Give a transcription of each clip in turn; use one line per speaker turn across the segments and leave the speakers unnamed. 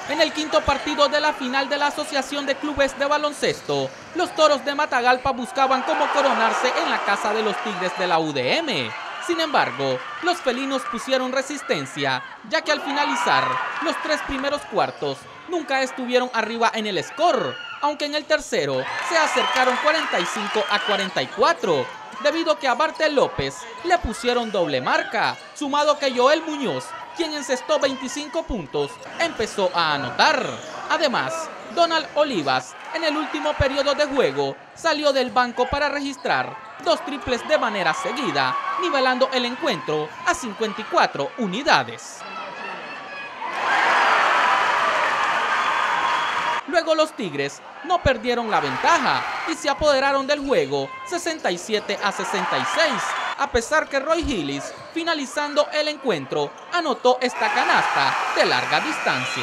En el quinto partido de la final de la Asociación de Clubes de Baloncesto, los Toros de Matagalpa buscaban cómo coronarse en la casa de los Tigres de la UDM. Sin embargo, los felinos pusieron resistencia, ya que al finalizar los 3 primeros cuartos nunca estuvieron arriba en el score, aunque en el tercero se acercaron 45-44, debido a que a Bartel López le pusieron doble marca, sumado que Joel Muñoz, quien encestó 25 puntos, empezó a anotar. Además, Donald Olivas, en el último periodo de juego, salió del banco para registrar 2 triples de manera seguida, nivelando el encuentro a 54 unidades. Luego los Tigres no perdieron la ventaja y se apoderaron del juego 67-66, a pesar que Roy Hillis, finalizando el encuentro, anotó esta canasta de larga distancia.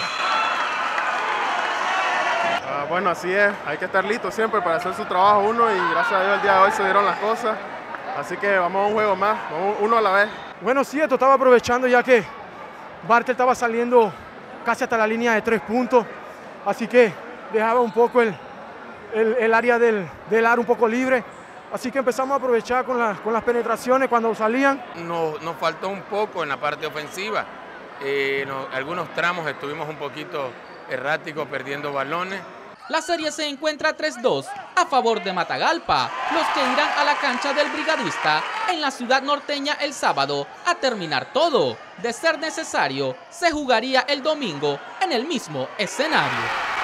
Bueno, así es, hay que estar listo siempre para hacer su trabajo uno y gracias a Dios el día de hoy se dieron las cosas, así que vamos a un juego más, vamos uno a la vez.
Bueno, sí, esto estaba aprovechando ya que Bartel estaba saliendo casi hasta la línea de 3 puntos, así que dejaba un poco el área del aro un poco libre, así que empezamos a aprovechar con las penetraciones cuando salían.
Nos faltó un poco en la parte ofensiva, algunos tramos estuvimos un poquito erráticos perdiendo balones.
La serie se encuentra 3-2 a favor de Matagalpa, los que irán a la cancha del Brigadista en la ciudad norteña el sábado a terminar todo. De ser necesario, se jugaría el domingo en el mismo escenario.